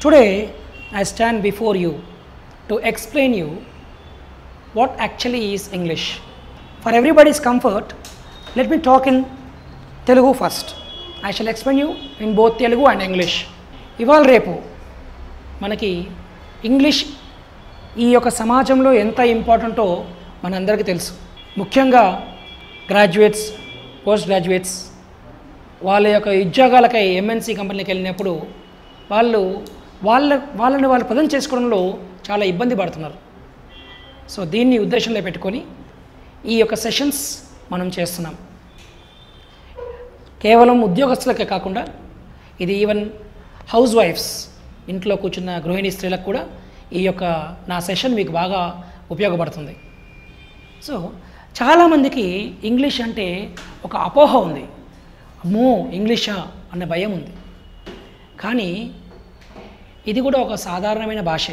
Today, I stand before you to explain you what actually is English. For everybody's comfort, let me talk in Telugu first. I shall explain you in both Telugu and English. ఇవాళ రేపు మనకి English ఈ యొక్క సమాజంలో ఎంత ఇంపార్టెంటో మనందరికీ తెలుసు. ముఖ్యంగా గ్రాడ్యుయేట్స్, పోస్ట్ గ్రాడ్యుయేట్స్ వాళ్ళ యొక్క ఉద్యోగాలకై ఎంఎన్సీ కంపెనీకి వెళ్ళినప్పుడు వాళ్ళని వాళ్ళు ప్రజెంట్ చేసుకోవడంలో చాలా ఇబ్బంది పడుతున్నారు. సో దీన్ని ఉద్దేశంలో పెట్టుకొని ఈ యొక్క సెషన్స్ మనం చేస్తున్నాం. కేవలం ఉద్యోగస్తులకే కాకుండా ఇది ఈవెన్ హౌస్ వైఫ్స్, ఇంట్లో కూర్చున్న గృహిణీ స్త్రీలకు కూడా ఈ యొక్క నా సెషన్ మీకు బాగా ఉపయోగపడుతుంది. సో చాలామందికి ఇంగ్లీష్ అంటే ఒక అపోహ ఉంది. అమ్మో ఇంగ్లీషా అన్న భయం ఉంది. కానీ ఇది కూడా ఒక సాధారణమైన భాషే.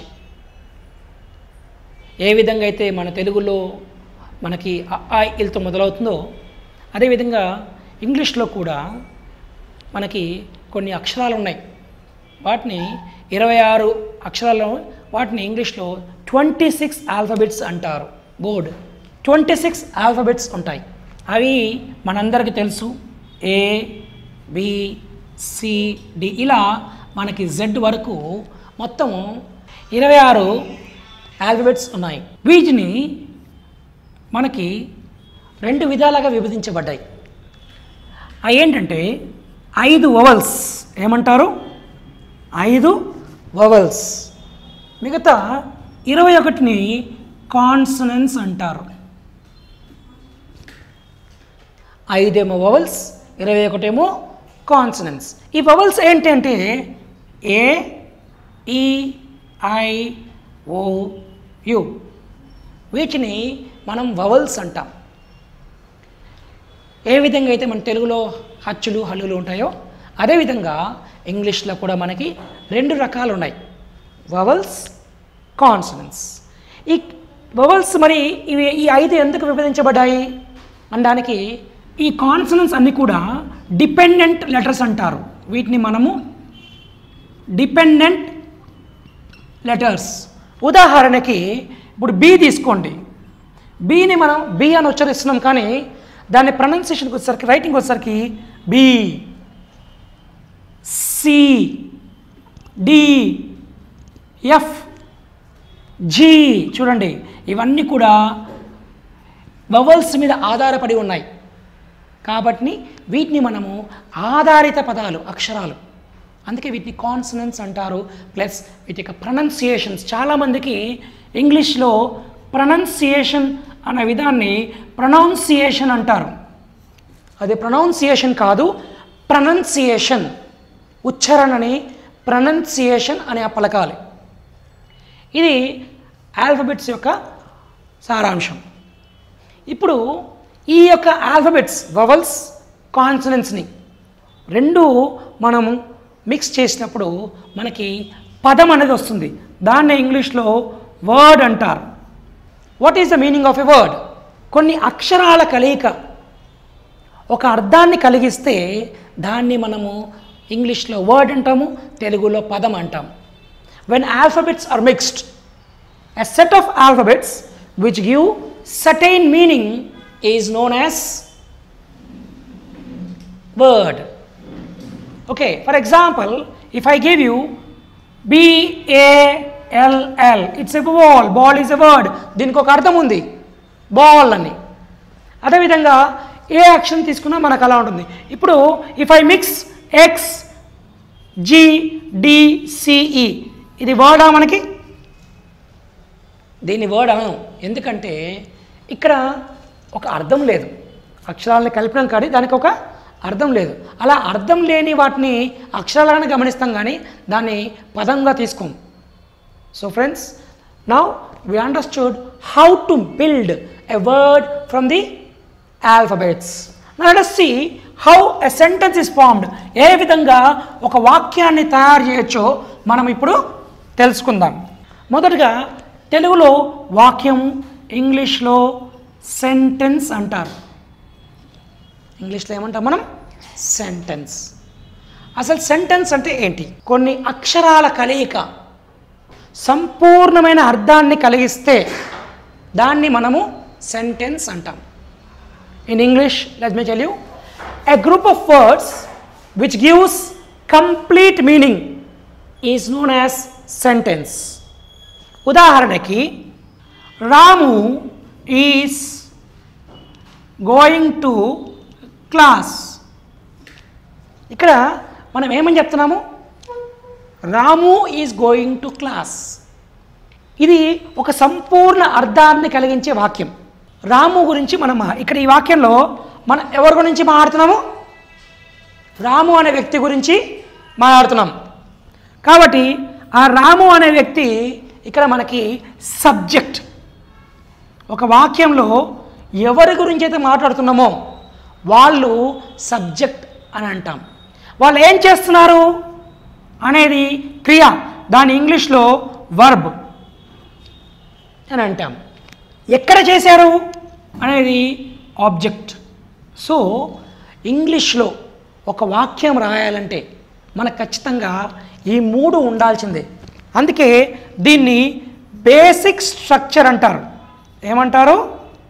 ఏ విధంగా అయితే మన తెలుగులో మనకి అ ఇల్తో మొదలవుతుందో అదేవిధంగా ఇంగ్లీష్లో కూడా మనకి కొన్ని అక్షరాలు ఉన్నాయి. వాటిని 26 అక్షరాలు, వాటిని ఇంగ్లీష్లో 26 ఆల్ఫాబెట్స్ అంటారు. బోర్డ్ 26 ఆల్ఫాబెట్స్ ఉంటాయి. అవి మనందరికీ తెలుసు. ఏ, బి, సి, డి ఇలా మనకి జెడ్ వరకు మొత్తం 26 ఆల్ఫాబెట్స్ ఉన్నాయి. వీటిని మనకి 2 విధాలుగా విభజించబడ్డాయి. అవి ఏంటంటే 5 వవల్స్, ఏమంటారు 5 వవల్స్, మిగతా 21ని కాన్సనెంట్స్ అంటారు. 5 ఏమో వవల్స్, 21 ఏమో కాన్సనెంట్స్. ఈ వవల్స్ ఏంటంటే ఏ, ఈ, ఐ, ఓ, యు. వీటిని మనం వవల్స్ అంటాం. ఏ విధంగా అయితే మన తెలుగులో హచ్చులు హల్లులు ఉంటాయో అదేవిధంగా ఇంగ్లీష్లో కూడా మనకి 2 రకాలు ఉన్నాయి, వవల్స్, కాన్సనెంట్స్. ఈ వవల్స్ మరి ఈ 5 ఎందుకు విభజించబడ్డాయి అనడానికి ఈ కాన్సనెంట్స్ అన్నీ కూడా డిపెండెంట్ లెటర్స్ అంటారు. వీటిని మనము డిపెండెంట్ లెటర్స్. ఉదాహరణకి ఇప్పుడు బి తీసుకోండి. బిని మనం బి అని ఉచ్చరిస్తున్నాం, కానీ దాని ప్రొనౌన్సియేషన్కి వచ్చేసరికి, రైటింగ్ వచ్చేసరికి B, C, D, F, G. చూడండి, ఇవన్నీ కూడా వవల్స్ మీద ఆధారపడి ఉన్నాయి. కాబట్టి వీటిని మనము ఆధారిత పదాలు, అక్షరాలు, అందుకే వీటిని కాన్సనెంట్స్ అంటారు. ప్లస్ వీటి యొక్క ప్రొనౌన్సియేషన్స్, చాలామందికి ఇంగ్లీష్లో ప్రొనౌన్సియేషన్ అనే విధాన్ని ప్రొనౌన్సియేషన్ అంటారు. అది ప్రొనౌన్సియేషన్ కాదు, ప్రొనౌన్సియేషన్. ఉచ్చారణని ప్రొనౌన్సియేషన్ అని పలకాలి. ఇది ఆల్ఫాబెట్స్ యొక్క సారాంశం. ఇప్పుడు ఈ యొక్క ఆల్ఫాబెట్స్, వవల్స్, కాన్సనెంట్స్ని 2 మనము మిక్స్ చేసినప్పుడు మనకి పదం అనేది వస్తుంది. దాన్ని ఇంగ్లీష్లో వర్డ్ అంటారు. What is the meaning of a word? కొన్ని అక్షరాల కలయిక ఒక అర్థాన్ని కలిగిస్తే దాన్ని మనము ఇంగ్లీష్లో వర్డ్ అంటాము, తెలుగులో పదం అంటాము. When alphabets are mixed, a set of alphabets which give certain meaning is known as word. Okay, for example, if I give you BALL, it's a ball. Ball is a word. దీనికి ఒక అర్థం ఉంది, ball అని. అదేవిధంగా ఏ అక్షరం తీసుకున్నా మనకు అలా ఉంటుంది. ఇప్పుడు ఇఫ్ ఐ మిక్స్ XGDCE, ఇది వర్డా మనకి? దీన్ని వర్డ్ అనం. ఎందుకంటే ఇక్కడ ఒక అర్థం లేదు. అక్షరాలను కలిపినాం కానీ దానికి ఒక అర్థం లేదు. అలా అర్థం లేని వాటిని అక్షరాలుగానే గమనిస్తాం, కానీ దాన్ని పదంగా తీసుకోం. So friends, now we understood how to build a word from the alphabets. Now let us see how a sentence is formed. ఏ విధంగా ఒక వాక్యాన్ని తయారు చేయొచ్చో మనం ఇప్పుడు తెలుసుకుందాం. మొదటగా తెలుగులో వాక్యం, ఇంగ్లీష్లో సెంటెన్స్ అంటారు. ఇంగ్లీష్లో ఏమంటాం మనం? సెంటెన్స్. అసలు సెంటెన్స్ అంటే ఏంటి? కొన్ని అక్షరాల కలయిక సంపూర్ణమైన అర్థాన్ని కలిగిస్తే దాన్ని మనము సెంటెన్స్ అంటాం. In English let me tell you, a group of words which gives complete meaning is known as sentence. ఉదాహరణకి Ramu is going to class. ఇక్కడ మనం ఏమని చెప్తున్నాము? Ramu is going to class. ఇది ఒక సంపూర్ణ అర్థాన్ని కలిగించే వాక్యం. రాము గురించి మనం ఇక్కడ ఈ వాక్యంలో మనం ఎవరి గురించి మాట్లాడుతున్నాము? రాము అనే వ్యక్తి గురించి మాట్లాడుతున్నాం. కాబట్టి ఆ రాము అనే వ్యక్తి ఇక్కడ మనకి సబ్జెక్ట్. ఒక వాక్యంలో ఎవరి గురించి అయితే మాట్లాడుతున్నామో వాళ్ళు సబ్జెక్ట్ అని అంటాం. వాళ్ళు ఏం చేస్తున్నారు అనేది క్రియ, దాని ఇంగ్లీష్లో వర్బ్ అని అంటాం. ఎక్కడ చేశారు అనేది ఆబ్జెక్ట్. సో ఇంగ్లీష్లో ఒక వాక్యం రాయాలంటే మనకు ఖచ్చితంగా ఈ మూడు ఉండాల్సిందే. అందుకే దీన్ని బేసిక్ స్ట్రక్చర్ అంటారు. ఏమంటారు?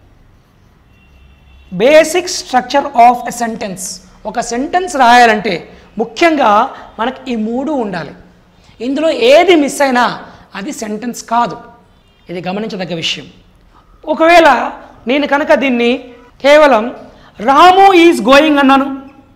Basic structure of a sentence. ఒక సెంటెన్స్ రాయాలంటే ముఖ్యంగా మనకి ఈ మూడు ఉండాలి. ఇందులో ఏది మిస్ అయినా అది సెంటెన్స్ కాదు. ఇది గమనించదగ్గ విషయం. ఒకవేళ నేను కనుక దీన్ని కేవలం రాము ఈజ్ గోయింగ్ అన్నాను,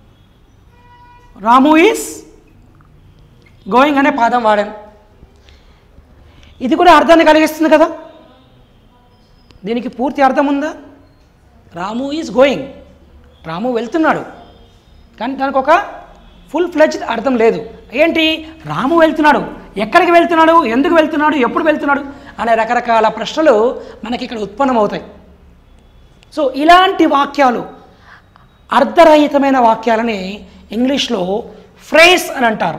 రాము ఈజ్ గోయింగ్ అనే పదం వాడాను, ఇది కూడా అర్థాన్ని కలిగిస్తుంది కదా. దీనికి పూర్తి అర్థం ఉందా? రాము ఈజ్ గోయింగ్, రాము వెళ్తున్నాడు, కానీ దానికి ఒక ఫుల్ ఫ్లెడ్జ్డ్ అర్థం లేదు. ఏంటి? రాము వెళ్తున్నాడు, ఎక్కడికి వెళ్తున్నాడు, ఎందుకు వెళ్తున్నాడు, ఎప్పుడు వెళ్తున్నాడు అనే రకరకాల ప్రశ్నలు మనకి ఇక్కడ ఉత్పన్నమవుతాయి. సో ఇలాంటి వాక్యాలు, అర్ధరహితమైన వాక్యాలని ఇంగ్లీష్లో ఫ్రేజ్ అని అంటారు.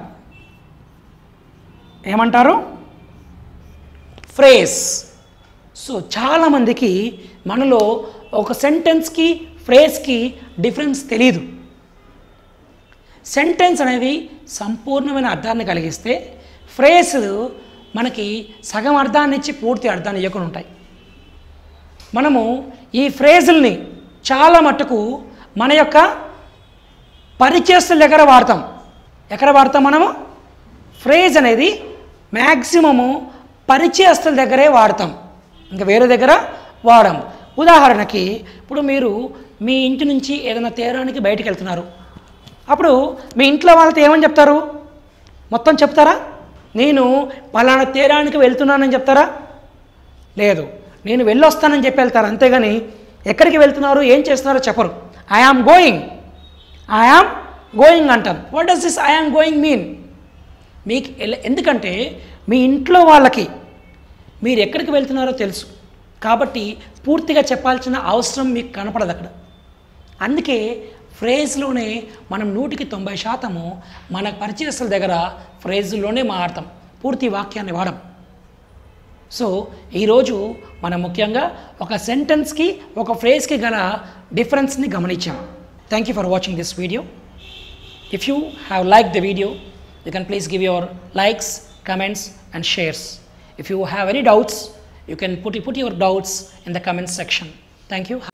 ఏమంటారు? ఫ్రేజ్. సో చాలామందికి మనలో ఒక సెంటెన్స్కి ఫ్రేజ్కి డిఫరెన్స్ తెలియదు. సెంటెన్స్ అనేది సంపూర్ణమైన అర్థాన్ని కలిగిస్తే ఫ్రేజ్లు మనకి సగం అర్థాన్ని ఇచ్చి పూర్తి అర్థాన్ని ఇవ్వకుండా ఉంటాయి. మనము ఈ ఫ్రేజుల్ని చాలా మట్టుకు మన యొక్క పరిచయస్తుల దగ్గర వాడతాం. ఎక్కడ వాడతాం మనము? ఫ్రేజ్ అనేది మ్యాక్సిమము పరిచయస్తుల దగ్గరే వాడతాం, ఇంకా వేరే దగ్గర వాడము. ఉదాహరణకి ఇప్పుడు మీరు మీ ఇంటి నుంచి ఏదైనా తీరానికి బయటికి వెళ్తున్నారు. అప్పుడు మీ ఇంట్లో వాళ్ళతో ఏమని చెప్తారు? మొత్తం చెప్తారా? నేను పలానా తీరానికి వెళ్తున్నానని చెప్తారా? లేదు, నేను వెళ్ళొస్తానని చెప్పి వెళ్తారు. అంతేగాని ఎక్కడికి వెళ్తున్నారు, ఏం చేస్తున్నారో చెప్పరు. I am going, I am going అంటాం. What does this I am going mean? మీకు ఎందుకంటే మీ ఇంట్లో వాళ్ళకి మీరు ఎక్కడికి వెళ్తున్నారో తెలుసు కాబట్టి పూర్తిగా చెప్పాల్సిన అవసరం మీకు కనపడదు అక్కడ. అందుకే ఫ్రేజ్లోనే మనం 100% మన పరిచయస్తుల దగ్గర ఫ్రేజ్లోనే మాట్లాడతాం, పూర్తి వాక్యాన్ని వాడం. సో ఈరోజు మనం ముఖ్యంగా ఒక సెంటెన్స్కి ఒక ఫ్రేజ్కి గల డిఫరెన్స్ని గమనించాం. Thank you for watching this video. If you have like the video, you can please give your likes, comments and shares. If you have any doubts, you can put your doubts in the comment section. Thank you.